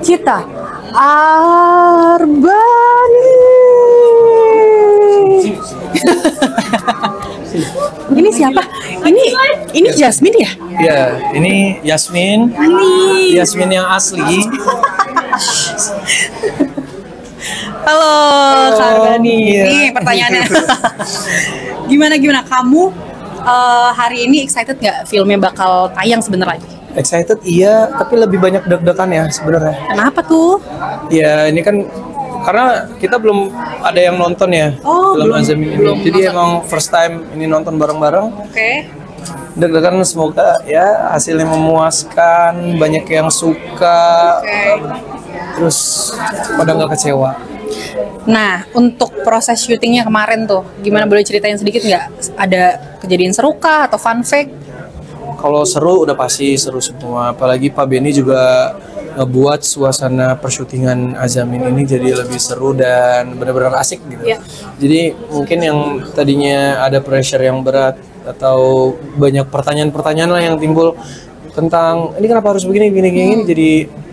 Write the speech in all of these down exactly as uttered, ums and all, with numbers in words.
kita Arbani. Ini siapa? Ini ini Jasmine ya? Iya, ini Yasmin. Ini Yasmin yang asli. Halo, Kak Arbani. Iya. Ini pertanyaannya. Gimana gimana kamu uh, hari ini excited nggak filmnya bakal tayang sebentar lagi? Excited iya, tapi lebih banyak deg-degan ya sebenarnya. Kenapa tuh? Ya ini kan karena kita belum ada yang nonton ya Oh, film belum- Azamin ini. belum Jadi nonton. emang first time ini nonton bareng-bareng. Oke. Deg-degan, semoga ya hasilnya memuaskan, banyak yang suka, Oke. terus pada nggak kecewa. Nah, untuk proses syutingnya kemarin tuh, gimana, boleh ceritain sedikit nggak? Ada kejadian seru kah atau fun fact? Kalau seru udah pasti seru semua, apalagi Pak Benny juga ngebuat suasana persyutingan Azamin ini jadi lebih seru dan benar-benar asik gitu. Iya. Jadi mungkin yang tadinya ada pressure yang berat atau banyak pertanyaan-pertanyaan lah yang timbul tentang ini kenapa harus begini begini gini, jadi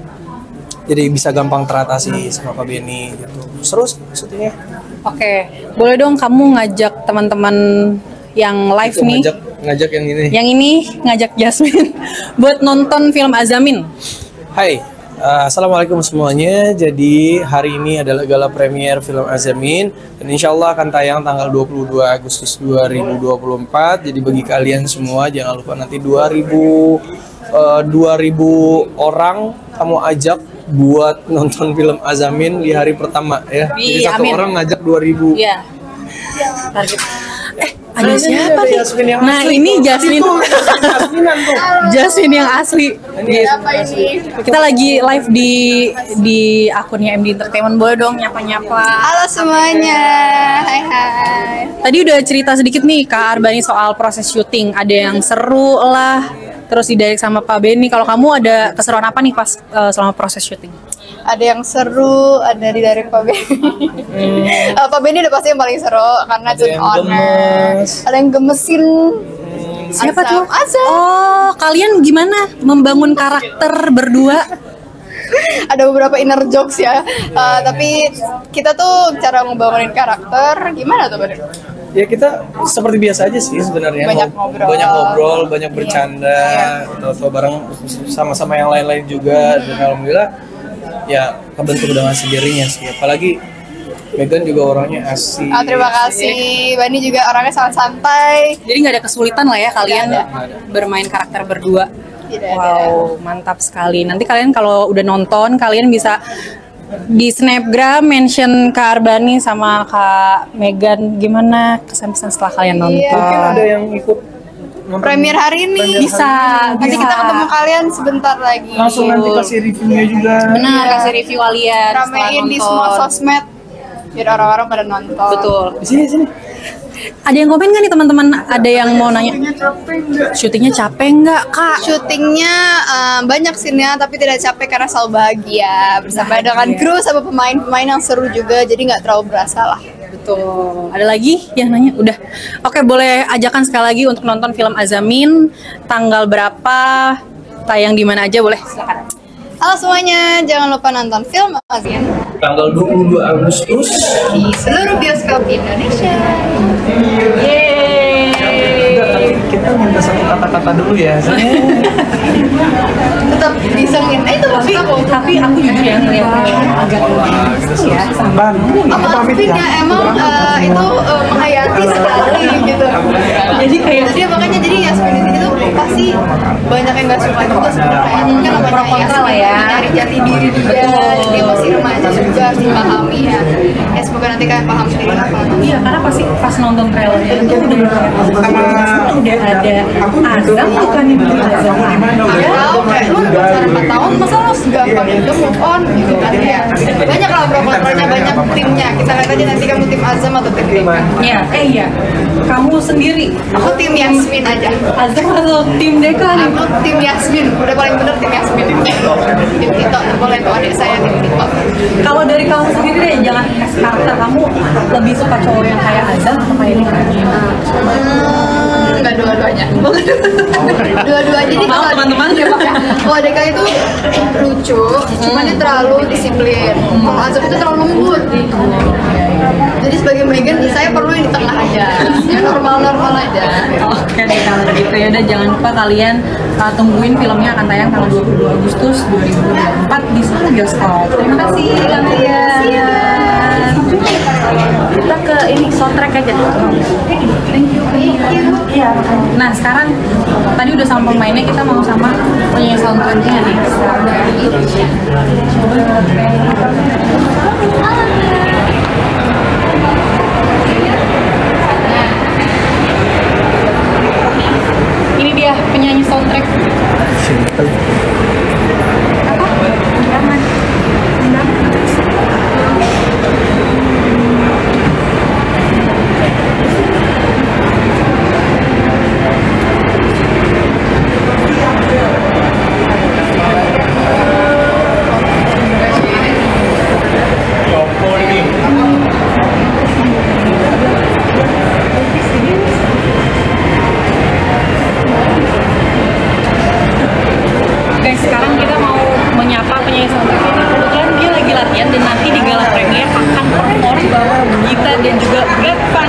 jadi bisa gampang teratasi sama Pak Benny gitu. Seru sih syutingnya. Oke, boleh dong kamu ngajak teman-teman yang live Itu nih, ngajak ngajak yang ini. yang ini ngajak Jasmine buat nonton film Azamin. Hai, uh, assalamualaikum semuanya. Jadi hari ini adalah gala premier film Azamin dan insya Allah akan tayang tanggal dua puluh dua Agustus dua ribu dua puluh empat. Jadi bagi kalian semua jangan lupa nanti dua ribu uh, dua ribu orang kamu ajak buat nonton film Azamin di hari pertama ya. Jadi Iya, satu amin. orang ngajak dua ribu. Iya. Target. Eh, ada Nah, ini siapa ada nih? Yasmin yang Nah, asli ini tuh. Jasmine. Itu, Jasminan tuh. Jasmine yang asli. Ini Apa ini? Kita lagi live di di akunnya M D Entertainment. Boleh dong nyapa-nyapa. Halo semuanya, hai hai. Tadi udah cerita sedikit nih Kak Arbani soal proses syuting. Ada yang seru lah, terus didirect sama Pak Benny. Kalau kamu ada keseruan apa nih pas eh, selama proses syuting? Ada yang seru, ada di dari Pak Benny. Eh, Pak Benny udah pasti yang paling seru karena Ada Jun yang Honor. gemes. Ada yang gemesin. Siapa Azam. tuh? Azam. Oh, kalian gimana membangun karakter berdua? Ada beberapa inner jokes ya. Eh, tapi kita tuh cara ngebangunin karakter gimana tuh Benny? Ya kita seperti biasa aja sih sebenarnya. Banyak Ngob- ngobrol. banyak ngobrol, banyak Iya. bercanda, atau bareng sama-sama yang lain-lain juga. Dan alhamdulillah ya kebentuk dengan sendirinya sih. Apalagi Megan juga orangnya asik. Ah, terima kasih. Bani juga orangnya sangat santai. Jadi nggak ada kesulitan lah ya kalian Nggak ada. bermain karakter berdua. Tidak ada. Wow, mantap sekali. Nanti kalian kalau udah nonton, kalian bisa di snapgram mention Kak Arbani sama Kak Megan gimana kesan-kesan setelah kalian nonton. Iya. Mungkin ada yang ikut nonton Premier hari ini. Premier Bisa, Nanti bisa. kita ketemu kalian sebentar lagi. langsung nanti kasih reviewnya juga. Benar, Iya. kasih review kalian setelah Ramein di nonton. semua sosmed biar orang-orang pada nonton. Betul. Di sini sini. Ada yang komen nggak nih teman-teman? Ada yang mau nanya? Syutingnya capek nggak Kak? Syutingnya eh, banyak scene-nya tapi tidak capek karena selalu bahagia bersama Bahagia. dengan kru sama pemain-pemain yang seru juga, jadi nggak terlalu berasa lah. Betul. Ada lagi yang nanya? Udah. Oke, boleh ajakan sekali lagi untuk nonton film Azamin. Tanggal berapa? Tayang di mana aja? Boleh. Silakan. Halo semuanya, jangan lupa nonton film Azamin Tanggal dua puluh dua Agustus. di seluruh bioskop di Indonesia. Yeay. Kita minta satu kata-kata dulu ya. Tetap disengin, eh itu maksud aku. Tapi aku jujur ya ngeliatnya agak ya. Ban. Apa outfitnya emang eh, itu eh, menghayati sekali gitu. Jadi kayak Jadi makanya jadi Yasmin di sini tuh pasti banyak yang nggak suka juga sebenarnya. Kan namanya Pro kontra lah ya. Yasmin nyari jati diri juga. Dia masih remaja juga harus dipahami ya. Ya semoga nanti kalian paham sendiri lah kalau nonton. iya, karena pasti pas nonton trailernya itu udah udah ada Azam bukan yang bikin Azam Aku tahu kayak lu udah pacaran empat tahun masa lu segampang itu move on gitu kan ya. Banyak lah pro kontranya, banyak timnya. Kita lihat aja nanti kamu tim Azam atau tim Deka. Iya, eh iya. Kamu sendiri Aku tim Yasmin aja. Azam atau tim Deka nih? Aku tim Yasmin, udah paling bener tim Yasmin. Tim Tito, boleh tuh adik saya tim Tito. Kalau dari kamu sendiri deh, jangan kasih karakter kamu lebih suka cowok yang kayak Azam atau kayak Deka? Hmm, Enggak dua-duanya. Dua-duanya. Jadi Maaf, kalau teman-teman. kalau Deka itu lucu, cuman dia terlalu disiplin. Kalau Azam itu terlalu lembut. Jadi sebagai Megan, saya perlu yang di tengah aja, yang normal-normal aja. Oke deh kalau gitu ya udah jangan lupa kalian uh, tungguin filmnya akan tayang tanggal dua puluh dua Agustus dua ribu dua puluh empat di seluruh bioskop. Terima kasih kalian. Kita ke ini soundtrack aja. Thank you, thank you. Iya. Nah sekarang tadi udah sama pemainnya, kita mau sama penyanyi soundtracknya nih. Ini dia penyanyi soundtrack. Apa? Undangan. Guys, sekarang kita mau menyapa penyanyi soundtrack ini. Kebetulan dia lagi latihan dan nanti di gala premier akan perform bareng Gita dan juga Brad Van.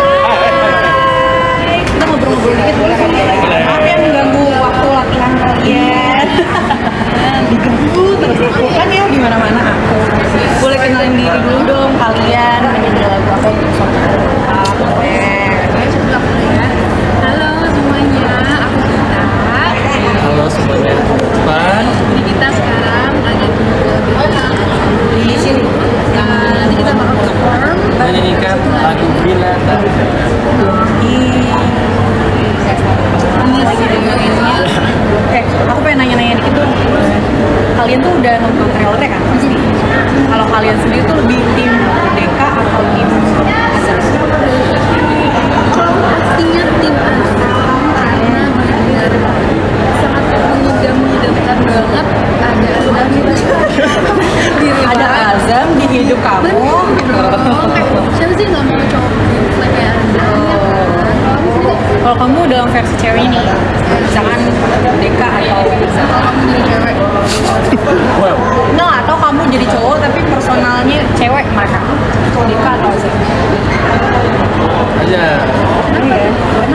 Hai, kita ngobrol-ngobrol dikit boleh kan? Maaf ya mengganggu waktu latihan kalian. Diganggu terus aku kan ya di mana-mana aku. Boleh kenalin diri dulu dong kalian, menyanyi lagu apa untuk soundtrack apa? Boleh. Halo semuanya, aku Gita. Halo semuanya. Pan. Jadi kita sekarang lagi di sini. Nah, nanti kita bakal perform. Menyanyikan lagu Bila Tak. Ini lagi dengerin. Eh, aku pengen nanya-nanya dikit dong. Kalian tuh udah nonton trailernya kan pasti? Kalau kalian sendiri tuh lebih tim Deka atau tim Azam? Pastinya tim Azam karena benar-benar sangat mengidam-idamkan banget ada Azam di Ada Azam di hidup kamu. Siapa sih nggak mau cowok like kayak Azam? Kalau kamu dalam versi cewek ini, misalkan Deka atau Azam? Kamu jadi cewek. Wow. No, atau kamu jadi cowok tapi personalnya cewek mana? Deka atau Azam? Aja. Iya.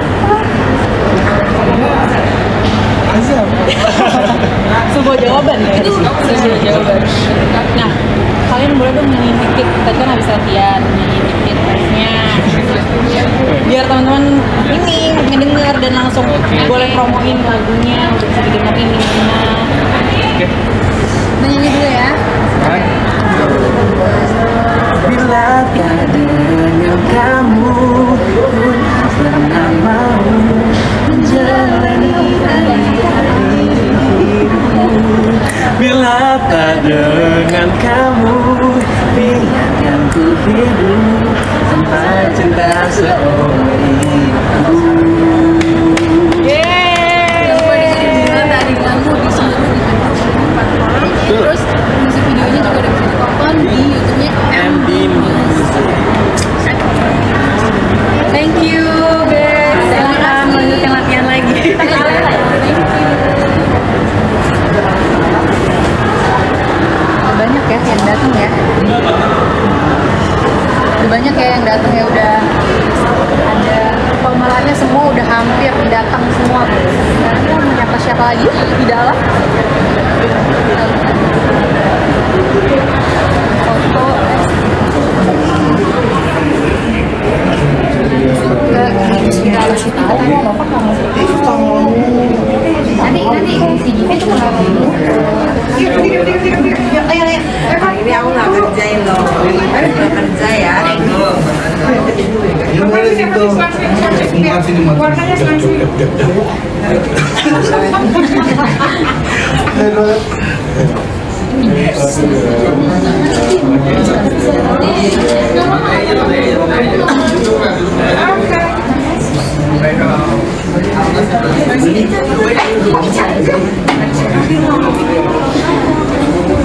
Azam. Sebuah jawaban ya? Sebuah jawaban. Nah, kalian boleh dong nyanyiin dikit. Tadi kan habis latihan, nyanyiin dikit live-nya. Biar teman-teman ini ngedenger dan langsung boleh promoin lagunya untuk bisa didengerin di mana. Oke. Menyanyi dulu ya. Bila tak dengan kamu pun pernah mau menjalani hari-hari hidupku. Bila tak dengan kamu, biarkan ku hidup tanpa cinta seorang ibu. Jangan lupa dengerin tadi kamu di seluruh platform. Terus musik videonya juga udah bisa ditonton di YouTube-nya M D Music. Thank you, guys. Silakan lanjutkan latihan lagi. Banyak ya yang datang ya. Udah banyak ya yang datang ya, udah ada pemerannya semua udah hampir datang semua. Sekarang kita mau nyapa siapa lagi di dalam? Foto. Nanti nanti si Givi tuh kenapa dulu? Yuk, yuk, yuk, yuk, yuk, yuk, ayo, ayo. Ini aku nggak kerjain loh, aku nggak kerja ya. Warnanya sensitif.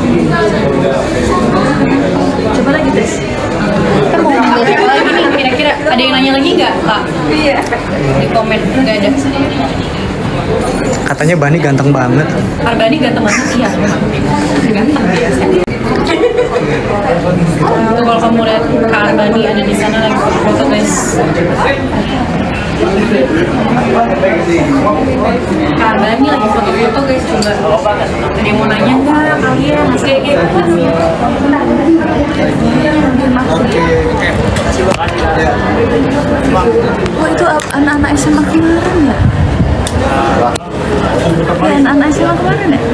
Coba lagi, Des. Kita mau ngambil siapa lagi nih kira-kira? Ada yang nanya lagi nggak, Kak? Iya. Di komen nggak ada. Katanya Bani ganteng banget. Arbani ganteng banget, iya. Ganteng biasa. Tuh kalau kamu lihat Kak Arbani ada di sana lagi foto guys. Kak Arbani lagi foto-foto guys, coba. Ada yang mau nanya nggak kalian? Masih kayak gitu. Oh itu anak-anak S M A kemarin ya? Ya anak-anak S M A kemarin ya?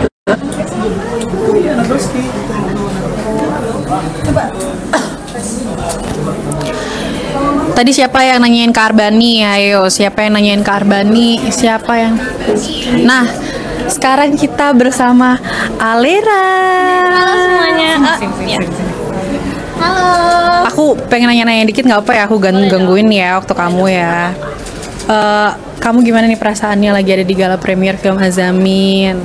Tadi siapa yang nanyain ke Arbani? Ayo, siapa yang nanyain ke Arbani? Siapa yang... Nah, sekarang kita bersama Alera. Halo semuanya. Ah, ya. Halo. Aku pengen nanya-nanya dikit nggak apa ya? Aku gang- gangguin ya waktu kamu ya. Eh, kamu gimana nih perasaannya lagi ada di gala premier film Azamin?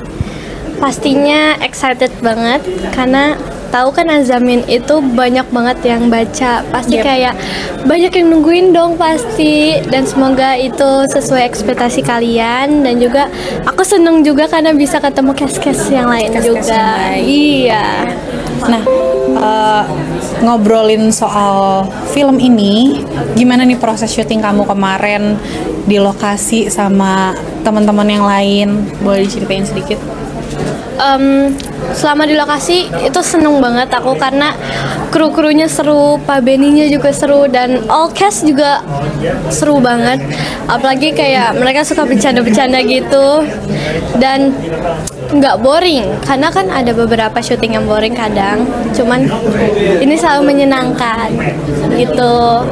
Pastinya excited banget karena tahu kan Azamin itu banyak banget yang baca. Pasti Yep. kayak banyak yang nungguin dong pasti, dan semoga itu sesuai ekspektasi kalian, dan juga aku seneng juga karena bisa ketemu cast-cast yang lain Cast-cast juga. yang lain. Iya. Nah, eh, ngobrolin soal film ini, gimana nih proses syuting kamu kemarin di lokasi sama teman-teman yang lain? Boleh diceritain sedikit? Em, selama di lokasi itu seneng banget aku karena kru-krunya seru, Pak Beninya juga seru, dan all cast juga seru banget. Apalagi kayak mereka suka bercanda-bercanda gitu dan nggak boring, karena kan ada beberapa syuting yang boring kadang, cuman ini selalu menyenangkan gitu.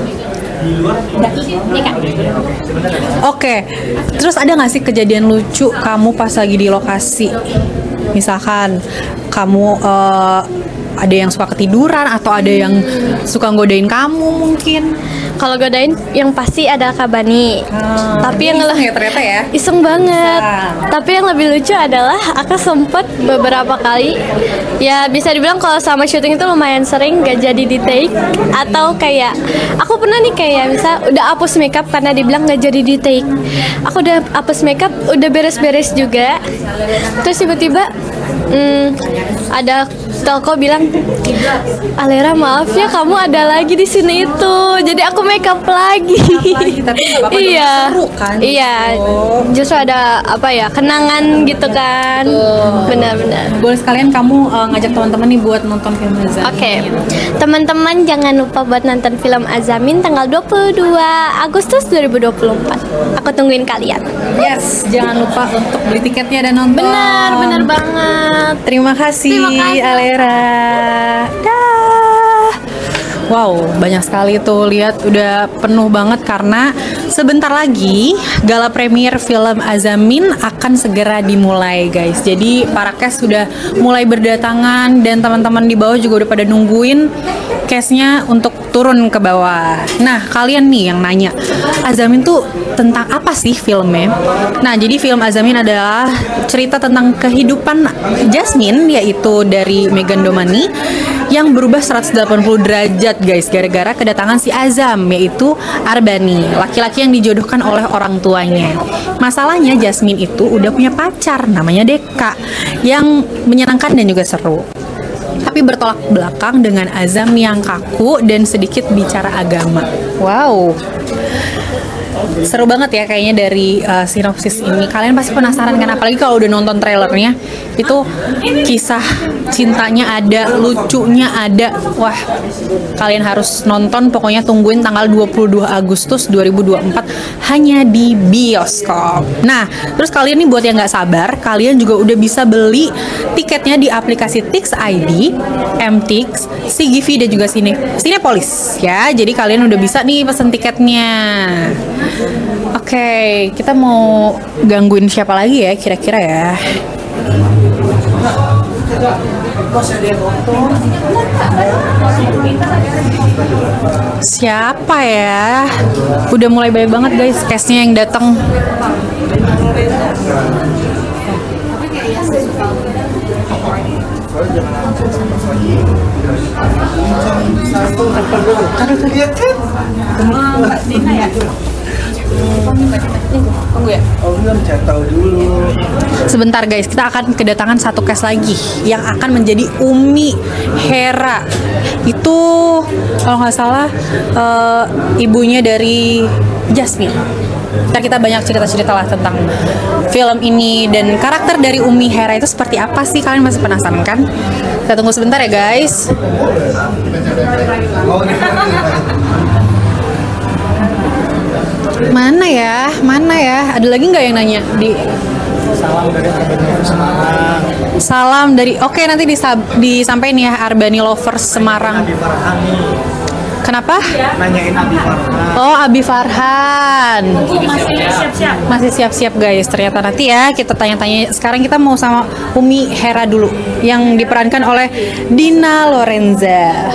Iya, Kak. Oke, terus ada nggak sih kejadian lucu kamu pas lagi di lokasi? Misalkan kamu eh, ada yang suka ketiduran atau ada yang suka godain kamu mungkin? Kalau godain yang pasti ada Kak Bani. Hmm, Tapi yang iseng le- ya ternyata ya? Iseng banget. Bisa. Tapi yang lebih lucu adalah aku sempet beberapa kali, ya bisa dibilang kalau sama syuting itu lumayan sering gak jadi di take, atau kayak aku pernah nih kayak misal udah hapus makeup karena dibilang gak jadi di take. Aku udah hapus makeup, udah beres-beres juga. Terus tiba-tiba hmm, ada toko bilang, Alera maaf ya kamu ada lagi di sini itu. Jadi aku makeup lagi. lagi, tapi nggak apa-apa dong, Iya. seru kan Iya. justru. Justru ada apa ya, kenangan gitu kan. Benar-benar. Boleh sekalian kamu eh, ngajak teman-teman nih buat nonton film Azamin. Oke, teman-teman jangan lupa buat nonton film Azamin tanggal dua puluh dua Agustus dua ribu dua puluh empat. Aku tungguin kalian. Yes, jangan lupa untuk beli tiketnya dan nonton. Benar, benar banget. Terima kasih, Terima kasih. Alera. Dah. Wow, banyak sekali tuh, lihat udah penuh banget karena sebentar lagi gala premier film Azamin akan segera dimulai, guys. Jadi para cast sudah mulai berdatangan dan teman-teman di bawah juga udah pada nungguin castnya untuk turun ke bawah. Nah, kalian nih yang nanya, Azamin tuh tentang apa sih filmnya? Nah, jadi film Azamin adalah cerita tentang kehidupan Jasmine, yaitu dari Megan Domani, yang berubah seratus delapan puluh derajat guys gara-gara kedatangan si Azam, yaitu Arbani, laki-laki yang dijodohkan oleh orang tuanya. Masalahnya Jasmine itu udah punya pacar namanya Deka yang menyenangkan dan juga seru, tapi bertolak belakang dengan Azam yang kaku dan sedikit bicara agama. Wow, seru banget ya kayaknya dari uh, sinopsis ini. Kalian pasti penasaran kan, apalagi kalau udah nonton trailernya. Itu kisah cintanya ada, lucunya ada. Wah, kalian harus nonton. Pokoknya tungguin tanggal dua puluh dua Agustus dua ribu dua puluh empat hanya di bioskop. Nah, terus kalian nih buat yang nggak sabar, kalian juga udah bisa beli tiketnya di aplikasi Tix I D, M Tix, C G V dan juga Cine Cinepolis ya. Jadi kalian udah bisa nih pesen tiketnya. Oke, kita mau gangguin siapa lagi ya kira-kira ya? Siapa ya? Udah mulai banyak banget guys cast-nya yang datang. biar tahu dulu. Sebentar guys, kita akan kedatangan satu cast lagi yang akan menjadi Umi Hera. Itu kalau nggak salah uh, ibunya dari Jasmine. Ntar kita banyak cerita-cerita lah tentang film ini dan karakter dari Umi Hera itu seperti apa sih, kalian masih penasaran kan? Kita tunggu sebentar ya guys. Mana ya? Mana ya? Ada lagi nggak yang nanya di Salam dari Arbani Semarang. Salam dari Oke, nanti disab, disampaikan ya Arbani Lovers Semarang. Abi Farhan nih. Kenapa? Nanyain Abi Farhan. Oh, Abi Farhan. Masih siap-siap. Masih siap-siap guys. Ternyata nanti ya kita tanya-tanya. Sekarang kita mau sama Umi Hera dulu yang diperankan oleh Dina Lorenza.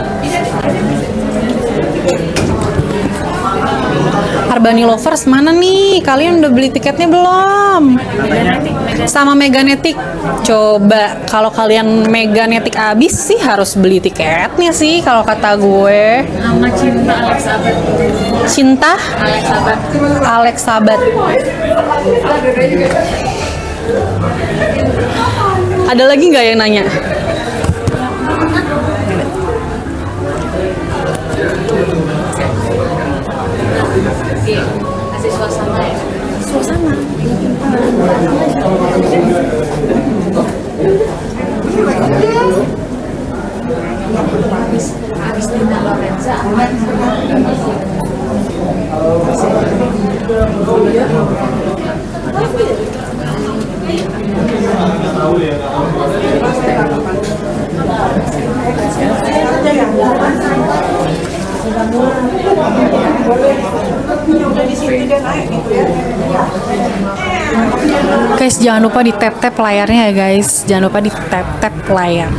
Arbani Lovers mana nih? Kalian udah beli tiketnya belum? Sama Meganetik. Coba kalau kalian Meganetik habis sih harus beli tiketnya sih kalau kata gue. Sama Cinta Alex Sabat. Cinta Alex Sabat. Alex Sabat. Ada lagi nggak yang nanya? Kasih suasana ya. Suasana. Habis Dina Lorenza. Guys, jangan lupa di tap-tap layarnya ya guys. Jangan lupa di tap-tap layar.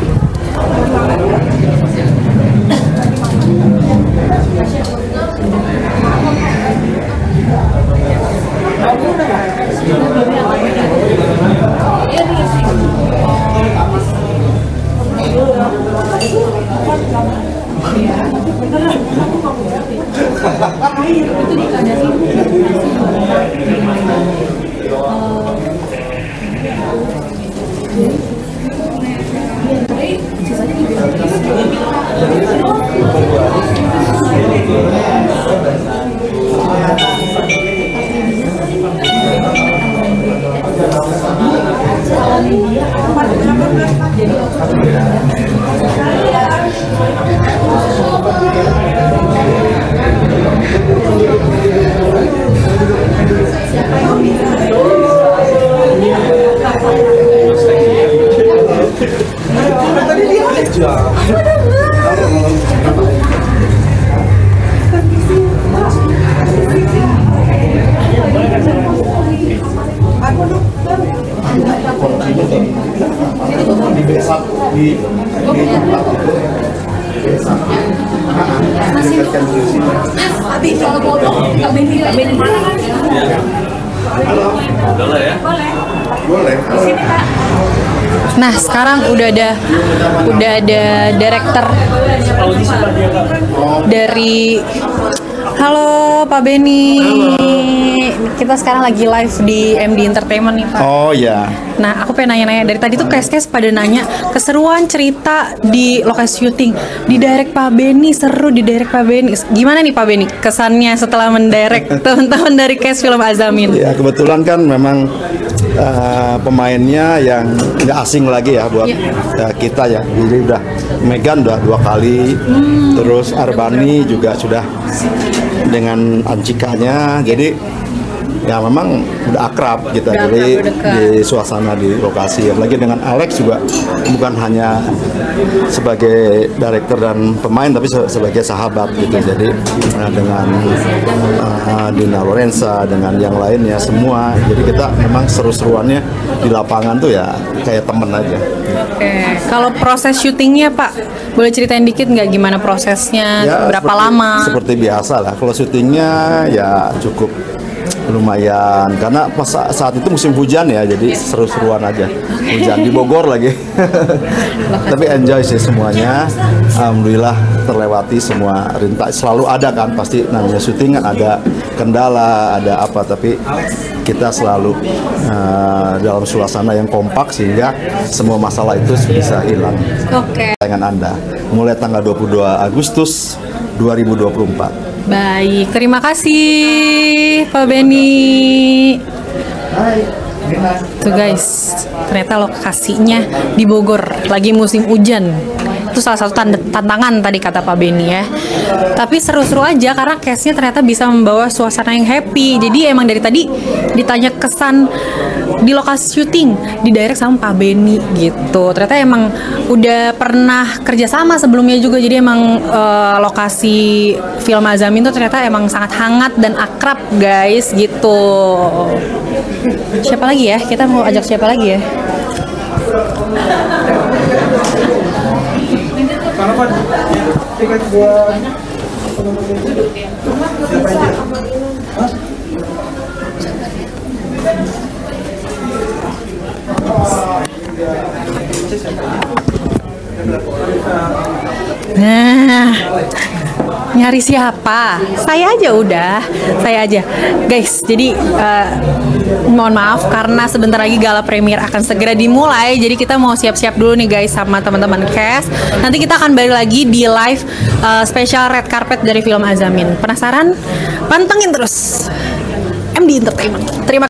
Nah, sekarang udah ada udah ada director dari Halo Pak Beni. Kita sekarang lagi live di M D Entertainment nih Pak. Oh ya. Nah, aku pengen nanya-nanya dari tadi tuh kes-kes pada nanya keseruan cerita di lokasi syuting. Di direct Pak Beni, seru di direct Pak Beni. Gimana nih Pak Beni kesannya setelah mendirect teman-teman dari cast film Azamin? Ya kebetulan kan memang uh, pemainnya yang nggak asing lagi ya buat ya. uh, kita ya. Jadi udah Megan udah dua kali, hmm. terus Arbani juga sudah dengan Ancikanya. Jadi ya memang udah akrab kita, udah jadi akrab, di suasana di lokasi. Lagi dengan Alex juga bukan hanya sebagai director dan pemain tapi se sebagai sahabat gitu. Jadi uh, dengan uh, Dina Lorenza dengan yang lainnya semua, jadi kita memang seru-seruannya di lapangan tuh ya kayak temen aja. Oke, kalau proses syutingnya Pak, boleh ceritain dikit nggak gimana prosesnya, ya, berapa seperti, lama? Seperti biasa lah, kalau syutingnya ya cukup lumayan karena pas saat itu musim hujan ya, jadi seru-seruan aja. Hujan di Bogor lagi. Tapi enjoy sih semuanya. Alhamdulillah terlewati semua rintangan. Selalu ada kan, pasti namanya syuting kan ada kendala, ada apa, tapi kita selalu uh, dalam suasana yang kompak sehingga semua masalah itu bisa hilang. Oke. Dengan Anda mulai tanggal dua puluh dua Agustus dua ribu dua puluh empat. Baik, terima kasih Pak Benny. Tuh guys, ternyata lokasinya di Bogor, lagi musim hujan. Itu salah satu tanda, tantangan tadi kata Pak Benny ya. Tapi seru-seru aja karena case-nya ternyata bisa membawa suasana yang happy. Jadi emang dari tadi ditanya kesan di lokasi syuting, di direct sama Pak Benny gitu. Ternyata emang udah pernah kerjasama sebelumnya juga. Jadi emang uh, lokasi film Azamin tuh ternyata emang sangat hangat dan akrab guys gitu. Siapa lagi ya? Kita mau ajak siapa lagi ya? Nah, nyari siapa? Saya aja udah, saya aja, guys. Jadi uh, mohon maaf karena sebentar lagi gala premier akan segera dimulai. Jadi kita mau siap-siap dulu nih guys sama teman-teman cast. Nanti kita akan balik lagi di live uh, special red carpet dari film Azamin. Penasaran? Pantengin terus M D Entertainment. Terima